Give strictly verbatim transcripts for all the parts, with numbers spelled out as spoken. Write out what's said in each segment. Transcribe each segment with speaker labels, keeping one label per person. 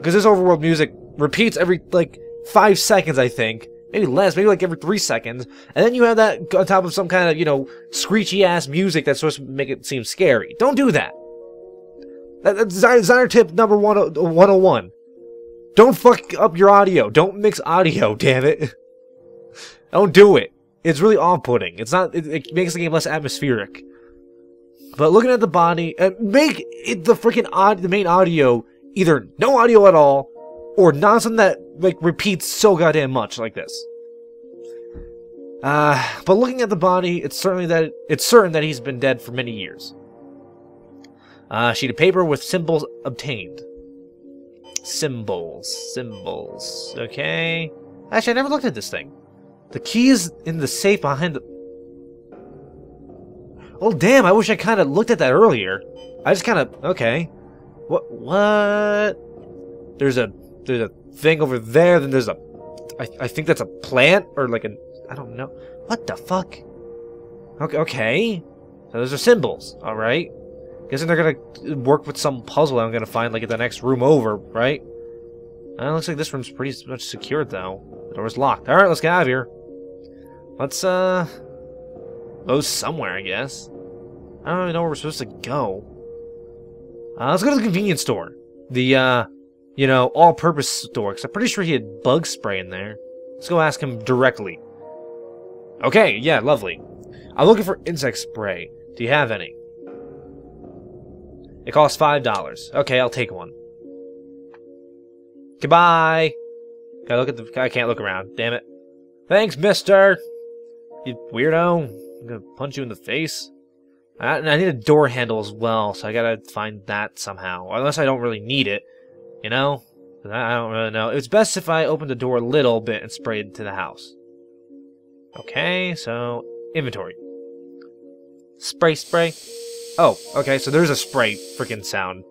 Speaker 1: Because this overworld music repeats every, like, five seconds, I think. Maybe less, maybe like every three seconds. And then you have that on top of some kind of, you know, screechy-ass music that's supposed to make it seem scary. Don't do that. that that's designer tip number one oh one. Don't fuck up your audio. Don't mix audio, damn it. Don't do it. It's really off-putting. It's not, it, it makes the game less atmospheric. But looking at the body, uh, make it the freaking odd, the main audio either no audio at all, or not something that like repeats so goddamn much like this. Uh, but looking at the body, it's certainly that it's certain that he's been dead for many years. Uh, sheet of paper with symbols obtained. Symbols, symbols. Okay. Actually, I never looked at this thing. The key is in the safe behind the. Oh damn! I wish I kind of looked at that earlier. I just kind of okay. What? What? There's a there's a thing over there. Then there's a. I I think that's a plant or like an. I don't know. What the fuck? Okay. Okay. So those are symbols. All right. Guessing they're gonna work with some puzzle I'm gonna find like at the next room over, right? Uh, looks like this room's pretty much secured though. The door's locked. All right, let's get out of here. Let's uh go somewhere, I guess. I don't even know where we're supposed to go. Uh, let's go to the convenience store. The, uh, you know, all-purpose store. Because I'm pretty sure he had bug spray in there. Let's go ask him directly. Okay, yeah, lovely. I'm looking for insect spray. Do you have any? It costs five dollars. Okay, I'll take one. Goodbye. Can I look at the... I can't look around. Damn it. Thanks, mister. You weirdo. I'm gonna punch you in the face. I, I need a door handle as well, so I gotta find that somehow. Unless I don't really need it, you know? I don't really know. It's best if I open the door a little bit and spray it into the house. Okay, so inventory. Spray, spray. Oh, okay, so there's a spray freaking sound.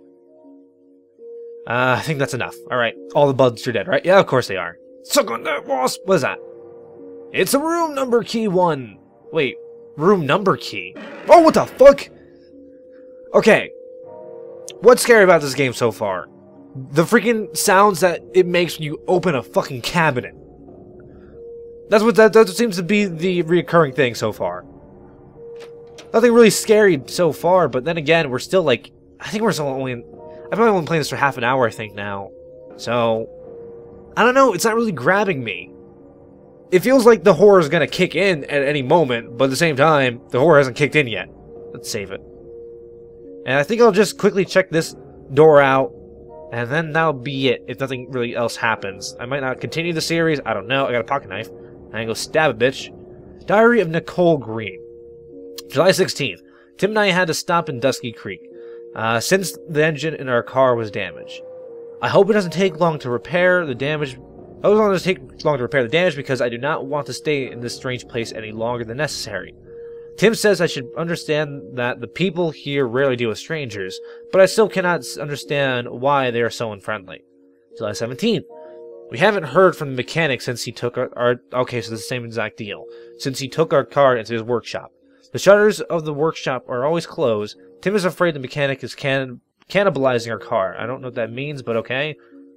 Speaker 1: Uh, I think that's enough. Alright, all the bugs are dead, right? Yeah, of course they are. Suck on that wasp! What is that? It's a room number key one. Wait, room number key? Oh, what the fuck? Okay. What's scary about this game so far? The freaking sounds that it makes when you open a fucking cabinet. That's what that, that seems to be the recurring thing so far. Nothing really scary so far, but then again, we're still like... I think we're still only... In, I've probably only playing this for half an hour, I think, now. So... I don't know, it's not really grabbing me. It feels like the horror is going to kick in at any moment, but at the same time, the horror hasn't kicked in yet. Let's save it. And I think I'll just quickly check this door out, and then that'll be it, if nothing really else happens. I might not continue the series, I don't know. I got a pocket knife. I can go stab a bitch. Diary of Nicole Green. July sixteenth. Tim and I had to stop in Dusky Creek, uh, since the engine in our car was damaged. I hope it doesn't take long to repair the damage. I hope it doesn't take long to repair the damage because I do not want to stay in this strange place any longer than necessary. Tim says I should understand that the people here rarely deal with strangers, but I still cannot understand why they are so unfriendly. July seventeenth. We haven't heard from the mechanic since he took our, our... Okay, so it's the same exact deal. Since he took our car into his workshop. The shutters of the workshop are always closed. Tim is afraid the mechanic is can, cannibalizing our car. I don't know what that means, but okay.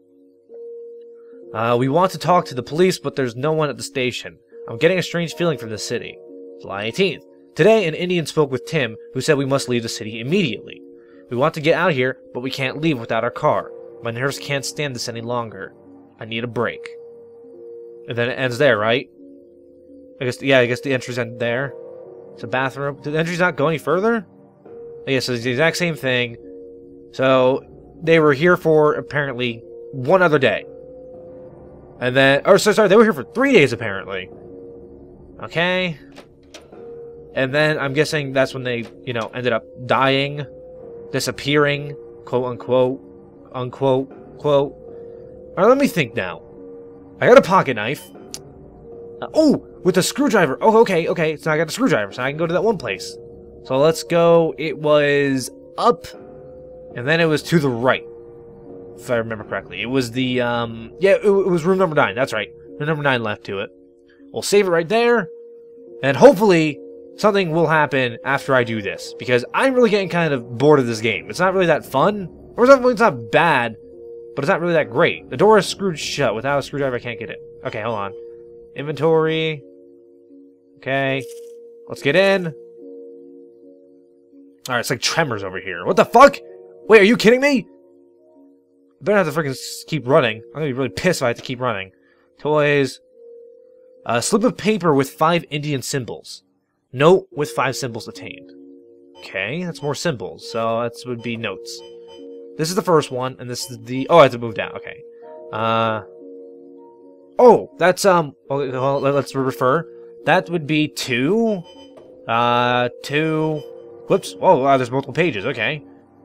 Speaker 1: Uh, we want to talk to the police, but there's no one at the station. I'm getting a strange feeling from the city. July eighteenth. Today, an Indian spoke with Tim, who said we must leave the city immediately. We want to get out of here, but we can't leave without our car. My nerves can't stand this any longer. I need a break. And then it ends there, right? I guess, yeah, I guess the entries end there. It's a bathroom. Did the entries not go any further? Yeah, so it's the exact same thing. So, they were here for, apparently, one other day. And then, or so sorry, they were here for three days, apparently. Okay. And then, I'm guessing that's when they, you know, ended up dying, disappearing, quote unquote, unquote, quote. Alright, let me think now. I got a pocket knife. Uh, oh, with a screwdriver. Oh, okay, okay. So I got a screwdriver, so I can go to that one place. So let's go. It was up, and then it was to the right, if I remember correctly. It was the, um, yeah, it, it was room number nine. That's right. Room number nine left to it. We'll save it right there, and hopefully something will happen after I do this, because I'm really getting kind of bored of this game. It's not really that fun, or it's not, it's not bad. but it's not really that great. The door is screwed shut. Without a screwdriver, I can't get it. Okay, hold on. Inventory. Okay. Let's get in. Alright, it's like Tremors over here. What the fuck? Wait, are you kidding me? I better have to freaking keep running. I'm gonna be really pissed if I have to keep running. Toys. A slip of paper with five Indian symbols. Note with five symbols attained. Okay, that's more symbols, so that would be notes. This is the first one, and this is the... Oh, I have to move down, okay. Uh... Oh, that's, um... Okay, well, let's refer. That would be two... Uh, two... Whoops. Oh, wow, there's multiple pages, okay.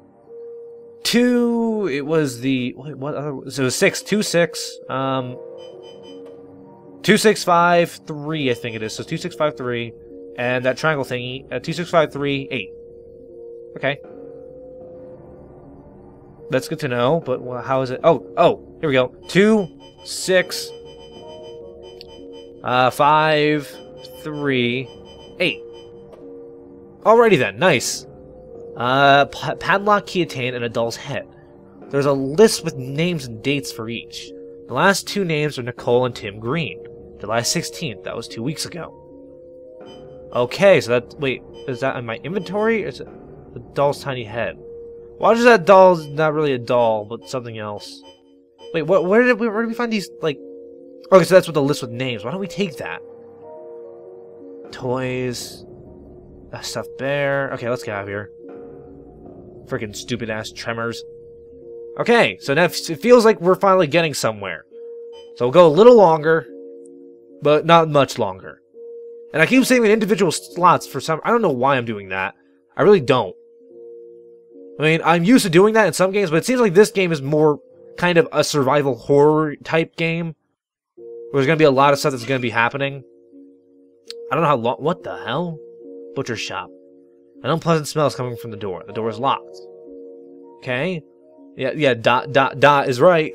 Speaker 1: Two... It was the... What, what other... So it was six. Two, six. Um... Two, six, five, three, I think it is. So two, six, five, three. And that triangle thingy. Uh, two, six, five, three, eight. Okay. That's good to know, but well, how is it? Oh, oh, here we go. Two, six, uh, five, three, eight. Alrighty then, nice. Uh, padlock, key attained, and a doll's head. There's a list with names and dates for each. The last two names are Nicole and Tim Green. July sixteenth, that was two weeks ago. Okay, so that, wait, is that in my inventory? Or is it the doll's tiny head? Why does that doll not really a doll, but something else? Wait, what? Where did we? Where did we find these? Like, okay, so that's what the list with names. Why don't we take that? Toys, a stuffed bear. Okay, let's get out of here. Freaking stupid ass Tremors. Okay, so now it feels like we're finally getting somewhere. So we'll go a little longer, but not much longer. And I keep saving individual slots for some... I don't know why I'm doing that. I really don't. I mean, I'm used to doing that in some games, but it seems like this game is more kind of a survival horror type game. Where there's going to be a lot of stuff that's going to be happening. I don't know how long... What the hell? Butcher shop. An unpleasant smell is coming from the door. The door is locked. Okay. Yeah, yeah, dot, dot, dot is right.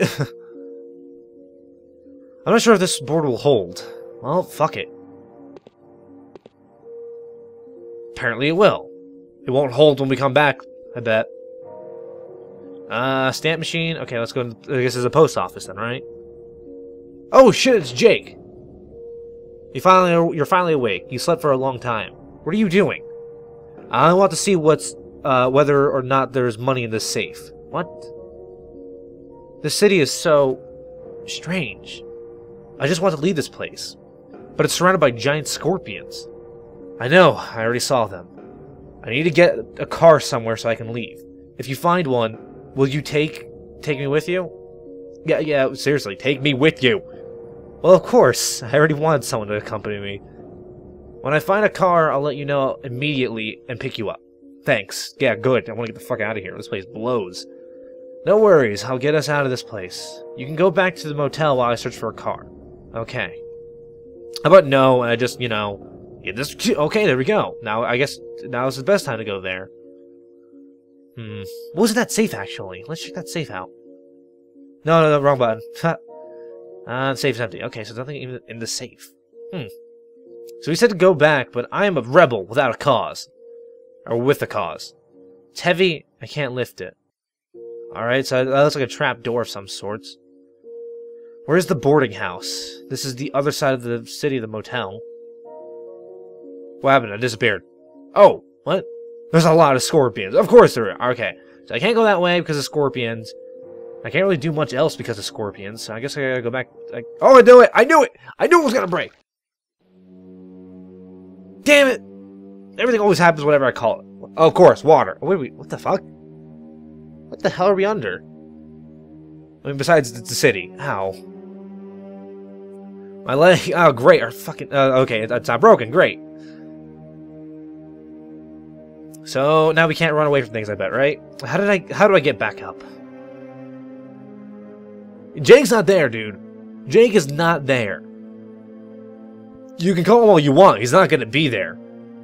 Speaker 1: I'm not sure if this board will hold. Well, fuck it. Apparently it will. It won't hold when we come back, I bet. Uh, stamp machine. Okay, let's go. I guess it's a post office then, right? Oh shit, it's Jake. You finally, you're finally awake. You slept for a long time. What are you doing? I want to see what's, uh, whether or not there's money in this safe. What? The city is so strange. I just want to leave this place, but it's surrounded by giant scorpions. I know. I already saw them. I need to get a car somewhere so I can leave. If you find one, will you take take me with you? Yeah, yeah, seriously, take me with you. Well, of course. I already wanted someone to accompany me. When I find a car, I'll let you know immediately and pick you up. Thanks. Yeah, good. I want to get the fuck out of here. This place blows. No worries. I'll get us out of this place. You can go back to the motel while I search for a car. Okay. How about no, and I just, you know... Yeah, this, okay, there we go. Now, I guess now is the best time to go there. Hmm. What was in that safe, actually? Let's check that safe out. No, no, no, wrong button. uh, the safe's empty. Okay, so there's nothing even in the safe. Hmm. So he said to go back, but I am a rebel without a cause. Or with a cause. It's heavy, I can't lift it. Alright, so that looks like a trap door of some sorts. Where's the boarding house? This is the other side of the city, the motel. What happened? I disappeared. Oh, what? There's a lot of scorpions. Of course there are. Okay, so I can't go that way because of scorpions. I can't really do much else because of scorpions, so I guess I gotta go back. Like, oh, I knew it! I knew it! I knew it was gonna break! Damn it! Everything always happens whenever I call it. Oh, of course, water. Wait, wait, what the fuck? What the hell are we under? I mean, besides it's the city. Ow. My leg. Oh, great. Our fucking. Uh, okay, it's not broken. Great. So now we can't run away from things, I bet, right? How did I? How do I get back up? Jake's not there, dude. Jake is not there. You can call him all you want. He's not gonna be there.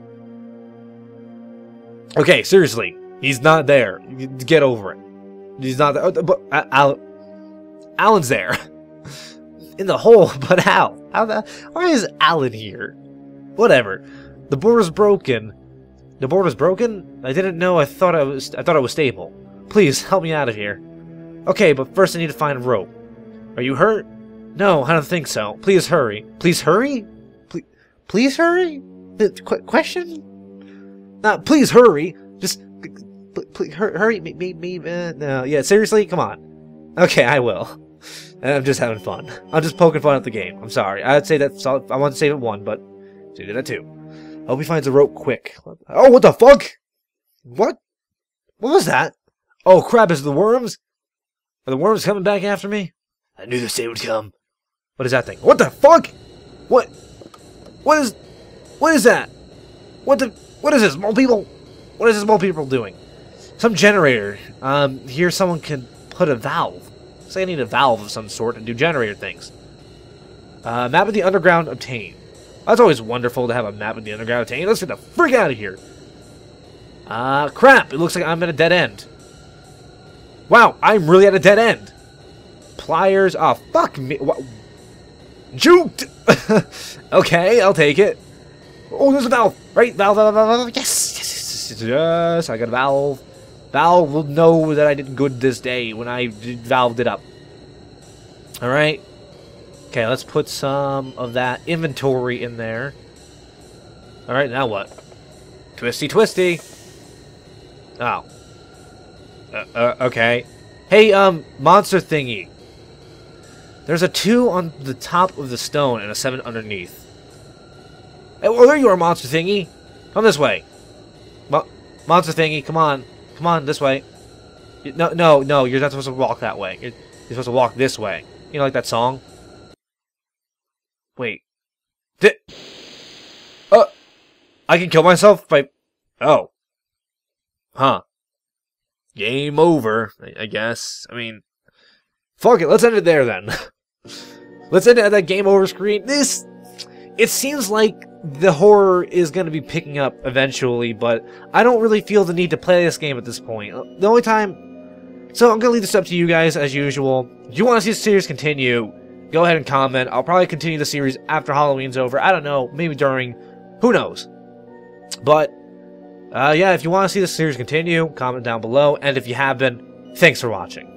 Speaker 1: Okay, seriously, he's not there. Get over it. He's not there. But Al Alan's there. In the hole, but how? How the? Why is Alan here? Whatever. The border's broken. The border's broken? I didn't know. I thought I was. I thought I was stable. Please help me out of here. Okay, but first I need to find a rope. Are you hurt? No, I don't think so. Please hurry. Please hurry? Please, please hurry? The qu question? Uh, please hurry. Just, please hurry. Me, me, me, uh, no. Yeah, seriously? Come on. Okay, I will. I'm just having fun. I'm just poking fun at the game. I'm sorry. I'd say that's all. I want to save it one, but she did that too. I hope he finds a rope quick. Oh, what the fuck? What? What was that? Oh crap, is it the worms? Are the worms coming back after me? I knew this day would come. What is that thing? What the fuck? What? What is... What is that? What the... What is this, mole people? What is this mole people doing? Some generator. Um, here someone can put a valve. Say I need a valve of some sort and do generator things. Uh, map of the underground obtained. That's always wonderful to have a map of the underground obtained. Let's get the freak out of here. Uh, crap. It looks like I'm at a dead end. Wow, I'm really at a dead end. Pliers. Oh, fuck me. What? Juked! Okay, I'll take it. Oh, there's a valve. Right? Valve, valve, valve, valve. Yes, yes, yes, yes. I got a valve. Valve will know that I did good this day when I valved it up. Alright. Okay, let's put some of that inventory in there. Alright, now what? Twisty, twisty. Oh. Uh, uh, okay. Hey, um, monster thingy. There's a two on the top of the stone and a seven underneath. Hey, well, there you are, monster thingy. Come this way. Mo monster thingy, come on. Come on, this way. No, no, no, you're not supposed to walk that way. You're, you're supposed to walk this way. You know, like that song? Wait. Did... Uh, I can kill myself by... Oh. Huh. Game over, I, I guess. I mean... Fuck it, let's end it there then. Let's end it at that game over screen. This... It seems like the horror is going to be picking up eventually, but I don't really feel the need to play this game at this point. The only time... So I'm going to leave this up to you guys, as usual. If you want to see the series continue, go ahead and comment. I'll probably continue the series after Halloween's over. I don't know, maybe during... Who knows? But, uh, yeah, if you want to see the series continue, comment down below. And if you have been, thanks for watching.